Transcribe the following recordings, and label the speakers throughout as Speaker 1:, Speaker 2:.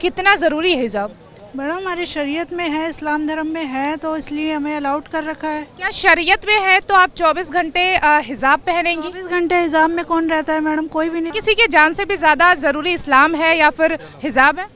Speaker 1: कितना ज़रूरी है हिजाब?
Speaker 2: मैडम हमारी शरीयत में है, इस्लाम धर्म में है, तो इसलिए हमें अलाउड कर रखा है।
Speaker 1: क्या शरीयत में है तो आप 24 घंटे हिजाब पहनेंगी?
Speaker 2: 24 घंटे हिजाब में कौन रहता है मैडम? कोई भी नहीं।
Speaker 1: किसी की जान से भी ज़्यादा ज़रूरी इस्लाम है या फिर हिजाब है?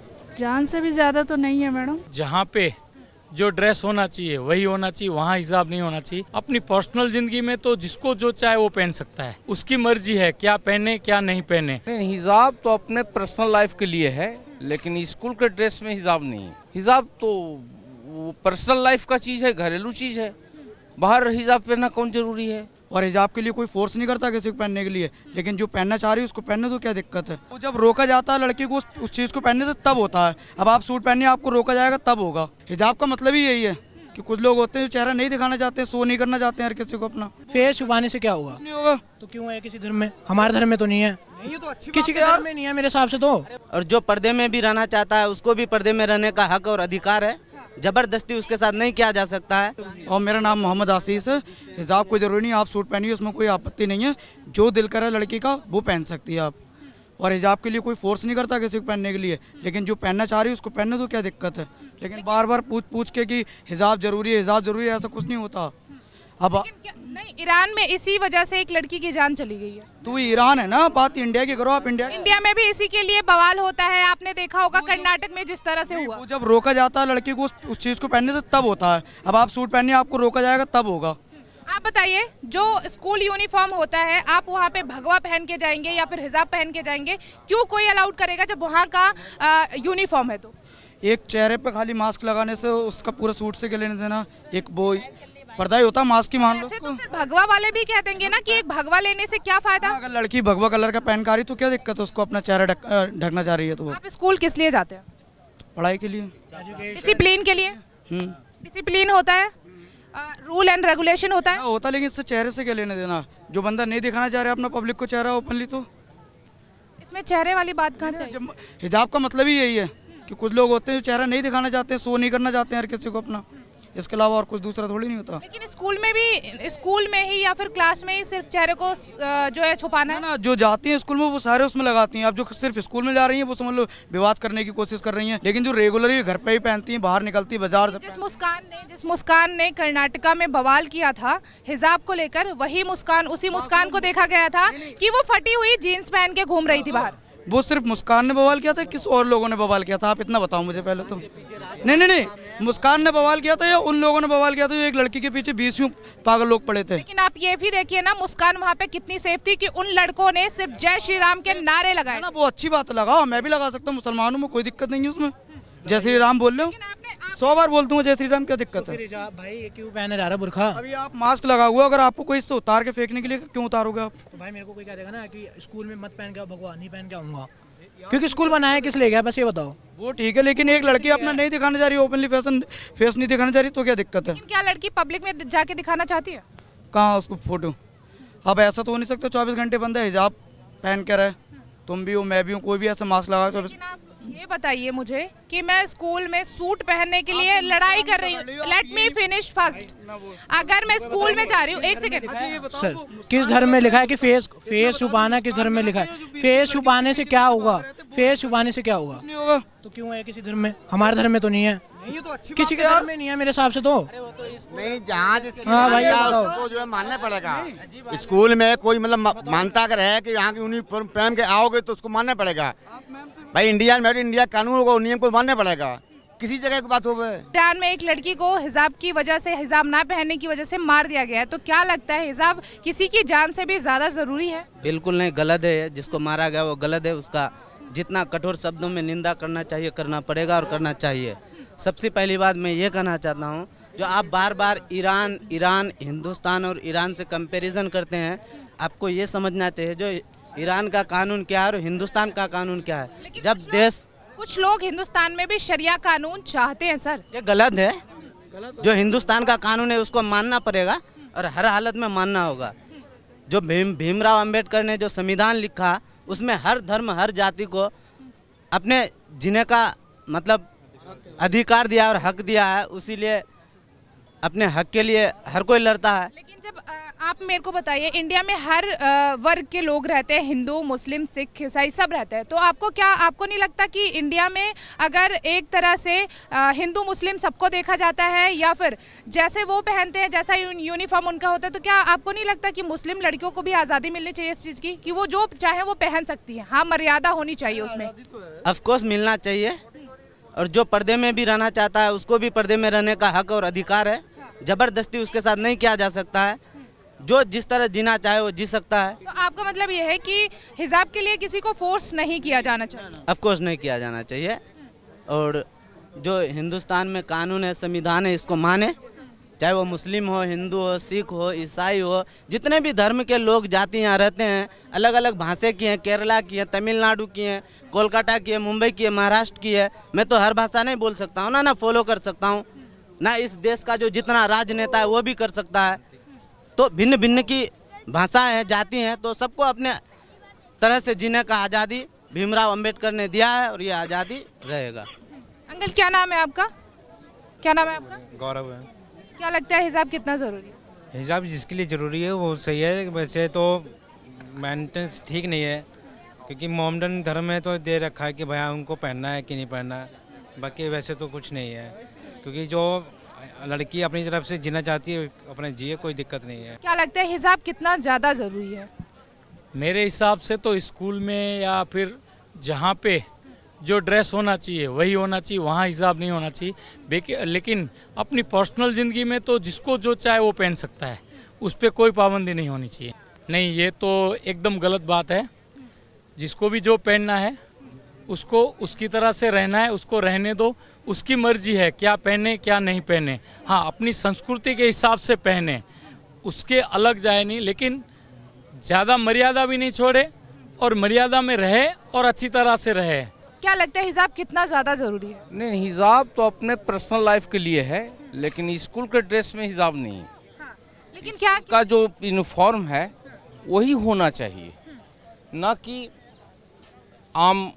Speaker 2: जान से भी ज़्यादा तो नहीं है मैडम।
Speaker 3: जहाँ पे जो ड्रेस होना चाहिए वही होना चाहिए, वहाँ हिजाब नहीं होना चाहिए। अपनी पर्सनल जिंदगी में तो जिसको जो चाहे वो पहन सकता है, उसकी मर्जी है क्या पहने क्या नहीं पहने।
Speaker 4: हिजाब तो अपने पर्सनल लाइफ के लिए है, लेकिन स्कूल के ड्रेस में हिजाब नहीं है। हिजाब तो वो पर्सनल लाइफ का चीज है, घरेलू चीज है। बाहर हिजाब पहनना कौन जरूरी है?
Speaker 5: और हिजाब के लिए कोई फोर्स नहीं करता किसी को पहनने के लिए, लेकिन जो पहनना चाह रही है उसको पहनने तो क्या दिक्कत है। वो जब रोका जाता है लड़की को उस चीज़ को पहनने से तब होता है। अब आप सूट पहनिए, आपको रोका जाएगा तब होगा। हिजाब का मतलब ही यही है कि कुछ लोग होते हैं जो चेहरा नहीं दिखाना चाहते, शो नहीं करना चाहते हैं हर किसी को अपना।
Speaker 6: फेस छुपाने से क्या होगा?
Speaker 5: नहीं होगा
Speaker 6: तो क्यों है किसी धर्म में? हमारे धर्म में तो नहीं है।
Speaker 5: नहीं, ये तो अच्छी
Speaker 6: किसी के धर्म में नहीं है मेरे हिसाब से तो।
Speaker 7: और जो पर्दे में भी रहना चाहता है उसको भी पर्दे में रहने का हक और अधिकार है। जबरदस्ती उसके साथ नहीं किया जा सकता है।
Speaker 5: और मेरा नाम मोहम्मद आशीष है। हिजाब कोई ज़रूरी नहीं, आप सूट पहनिए, उसमें कोई आपत्ति नहीं है। जो दिल करे लड़की का वो पहन सकती है आप। और हिजाब के लिए कोई फोर्स नहीं करता किसी को पहनने के लिए, लेकिन जो पहनना चाह रही है उसको पहनने तो क्या दिक्कत है। लेकिन बार बार पूछ के कि हिजाब जरूरी है, हिजाब जरूरी है, ऐसा कुछ नहीं होता। अब
Speaker 1: नहीं, ईरान में इसी वजह से एक लड़की की जान चली गई है।
Speaker 5: तो ईरान है ना, बात इंडिया की करो आप।
Speaker 1: इंडिया में भी इसी के लिए बवाल होता है, आपने देखा होगा कर्नाटक में जिस तरह से हुआ।
Speaker 5: वो जब रोका जाता है लड़की को उस चीज़ को पहनने से तब होता है। अब आप सूट पहनिए, आपको रोका जाएगा तब होगा।
Speaker 1: आप बताइए, जो स्कूल यूनिफॉर्म होता है, आप वहाँ पे भगवा पहन के जाएंगे या फिर हिजाब पहन के जाएंगे? क्यों कोई अलाउड करेगा जब वहाँ का यूनिफॉर्म है? तो एक
Speaker 5: चेहरे पे खाली मास्क लगाने से उसका पूरा सूट से क्या लेने देना? एक वो पर्दा ही होता मास्क की, मान लो।
Speaker 1: तो फिर भगवा वाले भी कह देंगे ना कि एक भगवा लेने से क्या फायदा?
Speaker 5: अगर लड़की भगवा कलर का पहन कर रही तो क्या दिक्कत है? उसको अपना चेहरा ढकना चाह रही है तो।
Speaker 1: आप स्कूल किस लिए जाते हैं?
Speaker 5: पढ़ाई के लिए,
Speaker 1: डिसिप्लिन के लिए। डिसिप्लिन होता है, रूल एंड रेगुलेशन होता है।
Speaker 5: होता, लेकिन इससे चेहरे से क्या लेने देना? जो बंदा नहीं दिखाना चाह रहा है अपना पब्लिक को चेहरा ओपनली, तो
Speaker 1: इसमें चेहरे वाली बात कहाँ से?
Speaker 5: हिजाब का मतलब ही यही है कि कुछ लोग होते हैं जो चेहरा नहीं दिखाना चाहते, शो नहीं करना चाहते हैं हर किसी को अपना। इसके अलावा और कुछ दूसरा थोड़ी नहीं होता।
Speaker 1: लेकिन स्कूल में ही या फिर क्लास में ही सिर्फ चेहरे को जो है छुपाना है
Speaker 5: ना। जो जाती हैं स्कूल में वो सारे उसमें लगाती हैं। अब जो सिर्फ स्कूल में जा रही हैं वो समझ लो विवाद करने की कोशिश कर रही हैं, लेकिन जो रेगुलरली घर पे ही पहनती हैं, बाहर निकलती है बाजार।
Speaker 1: जिस मुस्कान ने कर्नाटका में बवाल किया था हिजाब को लेकर, उसी मुस्कान को देखा गया था कि वो फटी हुई जीन्स पहन के घूम रही थी बाहर।
Speaker 5: वो सिर्फ मुस्कान ने बवाल किया था, किस और लोगों ने बवाल किया था? आप इतना बताओ मुझे पहले तो। नहीं, मुस्कान ने बवाल किया था या उन लोगों ने बवाल किया था जो एक लड़की के पीछे 20 पागल लोग पड़े थे?
Speaker 1: लेकिन आप ये भी देखिए ना, मुस्कान वहाँ पे कितनी सेफ थी कि उन लड़कों ने सिर्फ जय श्री राम के नारे लगाए
Speaker 5: ना। वो अच्छी बात लगाओ, मैं भी लगा सकता हूँ, मुसलमानों में कोई दिक्कत नहीं है उसमें। जय श्री राम बोल रहे हो, 100 बार बोलता हूँ जय श्री राम, क्या दिक्कत है?
Speaker 6: भाई ये क्यों पहने जा रहा बुर्खा?
Speaker 5: अभी आप मास्क लगा हुआ, अगर आपको कोई इससे उतार के फेंकने के लिए क्यों उतारोगे आप?
Speaker 6: तो भाई मेरे को कोई कह देगा ना कि स्कूल में मत पहन के भगवान नहीं पहन के आऊंगा, क्योंकि स्कूल बनाया किस लिए गया? बस ये बताओ।
Speaker 5: वो ठीक है, लेकिन एक लड़की अपना नहीं दिखाना चाह रही, ओपनली फेस नहीं दिखाना चाह रही, तो क्या दिक्कत है?
Speaker 1: क्या लड़की पब्लिक में जाके दिखाना चाहती है?
Speaker 5: कहाँ उसको फोटो? अब ऐसा तो हो नहीं सकता 24 घंटे बंदा हिजाब पहन कर है। तुम भी हो, मैं भी हूँ, कोई भी ऐसा मास्क लगा। तो
Speaker 1: ये बताइए मुझे कि मैं स्कूल में सूट पहनने के लिए लड़ाई कर रही हूँ। Let me finish first. अगर मैं स्कूल में जा रही हूँ, एक सेकंड
Speaker 6: सर, किस धर्म में लिखा है कि फेस छुपाना? किस धर्म में लिखा है? फेस छुपाने से क्या होगा? फेस छुपाने से क्या होगा? तो क्यों है किसी धर्म में? हमारे धर्म में तो नहीं है।
Speaker 5: तो
Speaker 6: किसी के धर्म में नहीं है मेरे हिसाब से तो।
Speaker 8: नहीं, जहाँ जिसकी
Speaker 6: भाई
Speaker 8: उसको जो है मानना पड़ेगा। स्कूल में कोई मतलब मानता अगर है कि यहाँ की यूनिफॉर्म पहन के आओगे तो उसको मानना पड़ेगा। भाई इंडिया कानून को, नियम को मानना पड़ेगा, किसी जगह की बात हो।
Speaker 1: ईरान में एक लड़की को हिजाब की वजह से, हिजाब ना पहनने की वजह से मार दिया गया है। तो क्या लगता है हिजाब किसी की जान से भी ज्यादा जरूरी है?
Speaker 7: बिल्कुल नहीं, गलत है। जिसको मारा गया वो गलत है। उसका जितना कठोर शब्दों में निंदा करना चाहिए करना पड़ेगा और करना चाहिए। सबसे पहली बात मैं ये कहना चाहता हूँ, जो आप बार बार ईरान हिंदुस्तान और ईरान से कंपैरिजन करते हैं, आपको ये समझना चाहिए जो ईरान का कानून क्या है और हिंदुस्तान का कानून क्या है। जब
Speaker 1: कुछ लोग हिंदुस्तान में भी शरिया कानून चाहते हैं सर।
Speaker 7: ये गलत है। जो हिंदुस्तान का कानून है उसको मानना पड़ेगा और हर हालत में मानना होगा। जो भीमराव अंबेडकर ने जो संविधान लिखा उसमें हर धर्म हर जाति को अपने जीने का मतलब अधिकार दिया और हक दिया है, उसीलिए अपने हक के लिए हर कोई लड़ता है।
Speaker 1: लेकिन जब आप आप मेरे को बताइए, इंडिया में हर वर्ग के लोग रहते हैं, हिंदू, मुस्लिम, सिख, ईसाई सब रहते हैं, तो आपको नहीं लगता कि इंडिया में अगर एक तरह से हिंदू मुस्लिम सबको देखा जाता है, या फिर जैसे वो पहनते हैं, जैसा यूनिफॉर्म उनका होता है, तो क्या आपको नहीं लगता कि मुस्लिम लड़कियों को भी आज़ादी मिलनी चाहिए इस चीज़ की, कि वो जो चाहे वो पहन सकती है? हाँ, मर्यादा होनी चाहिए उसमें।
Speaker 7: ऑफकोर्स मिलना चाहिए, और जो पर्दे में भी रहना चाहता है उसको भी पर्दे में रहने का हक और अधिकार है। जबरदस्ती उसके साथ नहीं किया जा सकता है, जो जिस तरह जीना चाहे वो जी सकता है।
Speaker 1: तो आपका मतलब ये है कि हिजाब के लिए किसी को फोर्स नहीं किया जाना चाहिए?
Speaker 7: ऑफ कोर्स नहीं किया जाना चाहिए, और जो हिंदुस्तान में कानून है, संविधान है, इसको माने, चाहे वो मुस्लिम हो, हिंदू हो, सिख हो, ईसाई हो, जितने भी धर्म के लोग जाति यहाँ रहते हैं, अलग अलग भाषा की हैं, केरला की है, तमिलनाडु की है, कोलकाता की है, मुंबई की है, महाराष्ट्र की है। मैं तो हर भाषा नहीं बोल सकता हूँ ना फॉलो कर सकता हूँ ना, इस देश का जो जितना राजनेता है वो भी कर सकता है। तो भिन्न भिन्न की भाषाएं हैं, जाति हैं, तो सबको अपने तरह से जीने का आज़ादी भीमराव अंबेडकर ने दिया है, और ये आज़ादी रहेगा।
Speaker 1: अंकल, क्या नाम है आपका? क्या नाम है आपका?
Speaker 9: गौरव है।
Speaker 1: क्या लगता है हिजाब कितना ज़रूरी है?
Speaker 9: हिजाब जिसके लिए ज़रूरी है वो सही है, वैसे तो मेंटेनेंस ठीक नहीं है, क्योंकि मोहम्मदन धर्म में तो दे रखा है कि भैया उनको पहनना है कि नहीं पहनना है, बाकी वैसे तो कुछ नहीं है, क्योंकि जो लड़की अपनी तरफ से जीना चाहती है अपने जिए, कोई दिक्कत नहीं है।
Speaker 1: क्या लगता है हिजाब कितना ज़्यादा ज़रूरी है?
Speaker 3: मेरे हिसाब से तो स्कूल में या फिर जहाँ पे जो ड्रेस होना चाहिए वही होना चाहिए, वहाँ हिजाब नहीं होना चाहिए। लेकिन अपनी पर्सनल ज़िंदगी में तो जिसको जो चाहे वो पहन सकता है, उस पर कोई पाबंदी नहीं होनी चाहिए। नहीं, ये तो एकदम गलत बात है। जिसको भी जो पहनना है उसको उसकी तरह से रहना है, उसको रहने दो, उसकी मर्जी है क्या पहने क्या नहीं पहने। हाँ, अपनी संस्कृति के हिसाब से पहने, उसके अलग जाए नहीं, लेकिन ज़्यादा मर्यादा भी नहीं छोड़े, और मर्यादा में रहे और अच्छी तरह से रहे।
Speaker 1: क्या लगता है हिजाब कितना ज़्यादा ज़रूरी है?
Speaker 4: नहीं, हिजाब तो अपने पर्सनल लाइफ के लिए है, लेकिन स्कूल के ड्रेस में हिजाब नहीं है।
Speaker 1: हाँ, लेकिन क्या
Speaker 4: का जो यूनिफॉर्म है वही होना चाहिए, ना कि आम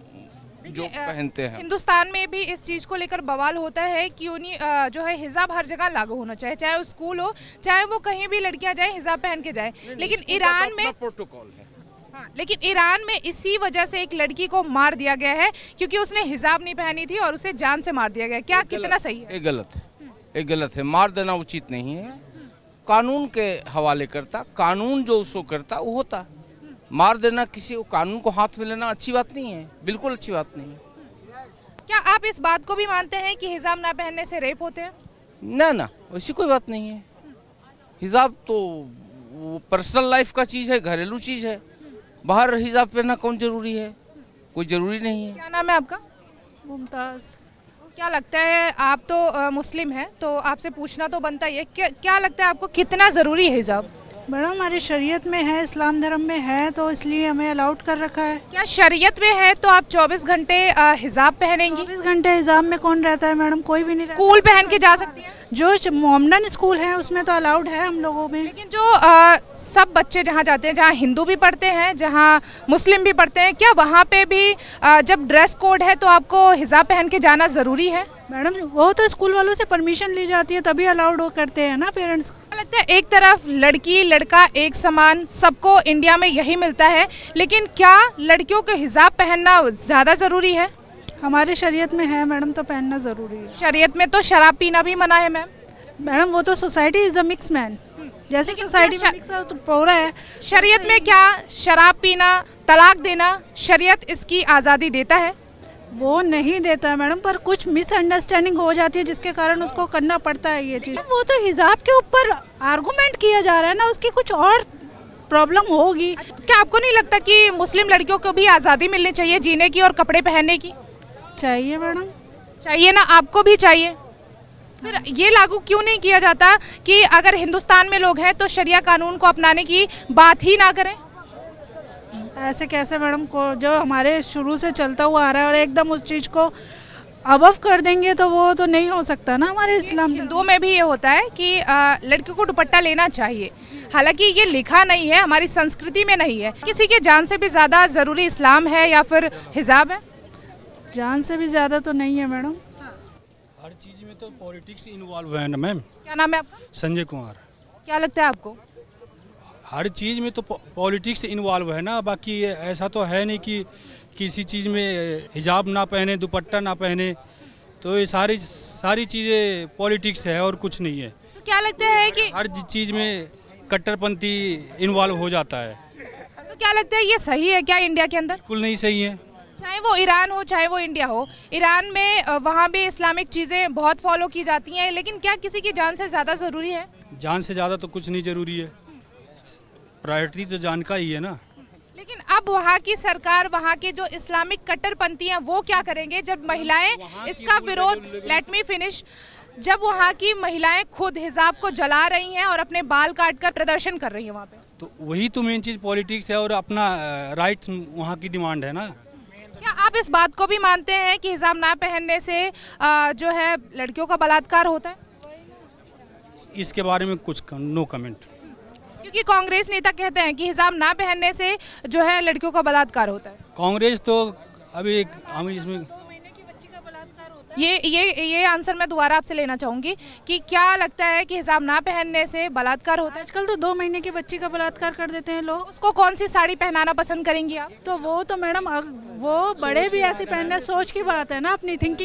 Speaker 4: जो पहनते हैं।
Speaker 1: हिंदुस्तान में भी इस चीज़ को लेकर बवाल होता है कि जो है हिजाब हर जगह लागू होना चाहिए, चाहे वो स्कूल हो, चाहे वो कहीं भी लड़कियां जाए हिजाब पहन के जाए। लेकिन ईरान में
Speaker 4: प्रोटोकॉल है।
Speaker 1: हाँ, लेकिन ईरान में इसी वजह से एक लड़की को मार दिया गया है, क्योंकि उसने हिजाब नहीं पहनी थी और उसे जान से मार दिया गया। क्या कितना सही है?
Speaker 4: ये गलत है, ये गलत है। मार देना उचित नहीं है, कानून के हवाले करता, कानून जो उसको करता वो होता। मार देना किसी को, कानून को हाथ में लेना अच्छी बात नहीं है, बिल्कुल अच्छी बात नहीं है।
Speaker 1: क्या आप इस बात को भी मानते हैं कि हिजाब ना पहनने से रेप होते हैं?
Speaker 4: ना, वैसी कोई बात नहीं है। हिजाब तो वो पर्सनल लाइफ का चीज़ है, घरेलू चीज़ है। बाहर हिजाब पहनना कौन जरूरी है? कोई जरूरी नहीं है।
Speaker 1: क्या नाम है आपका?
Speaker 2: मुमताज़।
Speaker 1: क्या लगता है, आप तो मुस्लिम हैं, तो आपसे पूछना तो बनता ही है, क्या लगता है आपको कितना ज़रूरी है हिजाब?
Speaker 2: मैडम, हमारी शरीयत में है, इस्लाम धर्म में है, तो इसलिए हमें अलाउड कर रखा है।
Speaker 1: क्या शरीयत में है तो आप 24 घंटे हिजाब पहनेंगी?
Speaker 2: 24 घंटे हिजाब में कौन रहता है मैडम? कोई भी नहीं रहता।
Speaker 1: स्कूल पहन के जा सकती हैं?
Speaker 2: जो मोमडन स्कूल है उसमें तो अलाउड है हम लोगों में।
Speaker 1: लेकिन जो सब बच्चे जहाँ जाते हैं, जहाँ हिंदू भी पढ़ते हैं, जहाँ मुस्लिम भी पढ़ते हैं, क्या वहाँ पे भी जब ड्रेस कोड है तो आपको हिजाब पहन के जाना ज़रूरी है?
Speaker 2: मैडम, वो तो स्कूल वालों से परमिशन ली जाती है, तभी अलाउड करते हैं ना पेरेंट्स को।
Speaker 1: लगता है एक तरफ लड़की लड़का एक समान, सबको इंडिया में यही मिलता है, लेकिन क्या लड़कियों को हिजाब पहनना ज़्यादा ज़रूरी है?
Speaker 2: हमारे शरीयत में है मैडम, तो पहनना ज़रूरी है।
Speaker 1: शरीयत में तो शराब पीना भी मना है
Speaker 2: मैम, वो तो society is a mix man, जैसे सोसाइटी में मिक्स तो पूरा है।
Speaker 1: शरीयत में क्या शराब पीना, तलाक देना, शरीयत इसकी आज़ादी देता है?
Speaker 2: वो नहीं देता है मैडम, पर कुछ मिसअंडरस्टैंडिंग हो जाती है जिसके कारण उसको करना पड़ता है ये चीज़। वो तो हिजाब के ऊपर आर्गुमेंट किया जा रहा है ना, उसकी कुछ और प्रॉब्लम होगी।
Speaker 1: क्या आपको नहीं लगता कि मुस्लिम लड़कियों को भी आज़ादी मिलनी चाहिए जीने की और कपड़े पहनने की?
Speaker 2: चाहिए मैडम,
Speaker 1: चाहिए ना, आपको भी चाहिए। फिर ये लागू क्यों नहीं किया जाता कि अगर हिंदुस्तान में लोग हैं तो शरिया कानून को अपनाने की बात ही ना करें?
Speaker 2: ऐसे कैसे मैडम, को जो हमारे शुरू से चलता हुआ आ रहा है और एकदम उस चीज़ को अबव कर देंगे तो वो तो नहीं हो सकता ना। हमारे इस्लाम
Speaker 1: हिंदुओं में भी ये होता है कि लड़कियों को दुपट्टा लेना चाहिए, हालांकि ये लिखा नहीं है, हमारी संस्कृति में नहीं है। किसी के जान से भी ज़्यादा ज़रूरी इस्लाम है या फिर हिजाब है?
Speaker 2: जान से भी ज़्यादा तो नहीं है मैडम।
Speaker 10: हर चीज़ में तो पॉलिटिक्स इन्वॉल्व है ना मैम।
Speaker 1: क्या नाम है आपका?
Speaker 10: संजय कुमार।
Speaker 1: क्या लगता है आपको?
Speaker 10: हर चीज़ में तो पॉलिटिक्स इन्वॉल्व है ना, बाकी ऐसा तो है नहीं कि किसी चीज़ में हिजाब ना पहने, दुपट्टा ना पहने, तो ये सारी चीज़ें पॉलिटिक्स है और कुछ नहीं है।
Speaker 1: तो क्या लगता है कि
Speaker 10: हर चीज़ में कट्टरपंथी इन्वॉल्व हो जाता है।
Speaker 1: तो क्या लगता है ये सही है क्या इंडिया के अंदर?
Speaker 10: बिल्कुल नहीं सही है।
Speaker 1: चाहे वो ईरान हो चाहे वो इंडिया हो, ईरान में वहाँ भी इस्लामिक चीज़ें बहुत फॉलो की जाती हैं, लेकिन क्या किसी की जान से ज़्यादा ज़रूरी है?
Speaker 10: जान से ज़्यादा तो कुछ नहीं ज़रूरी है, प्रायोरिटी तो जान का ही है ना।
Speaker 1: लेकिन अब वहाँ की सरकार, वहाँ के जो इस्लामिक कट्टरपंथी हैं वो क्या करेंगे जब महिलाएं इसका विरोध, लेट मी फिनिश, जब वहाँ की महिलाएं खुद हिजाब को जला रही हैं और अपने बाल काट कर प्रदर्शन कर रही हैं वहाँ पे,
Speaker 10: तो वही तो मेन चीज़ पॉलिटिक्स है और अपना राइट्स वहाँ की डिमांड है ना।
Speaker 1: क्या आप इस बात को भी मानते हैं कि हिजाब ना पहनने से जो है लड़कियों का बलात्कार होता है?
Speaker 10: इसके बारे में कुछ नो कमेंट।
Speaker 1: क्योंकि कांग्रेस नेता कहते हैं कि हिजाब ना पहनने से जो है लड़कियों का बलात्कार होता है।
Speaker 10: कांग्रेस तो अभी हम इसमें
Speaker 1: ये आंसर मैं दोबारा आपसे लेना चाहूंगी कि क्या लगता है कि हिजाब ना पहनने से बलात्कार होता है?
Speaker 2: आजकल तो 2 महीने की बच्ची का बलात्कार कर देते हैं लोग।
Speaker 1: उसको कौन सी साड़ी पहनाना पसंद करेंगी आप?
Speaker 2: तो वो तो मैडम वो बड़े भी ऐसी पहनने, सोच की बात है ना, अपनी थिंकिंग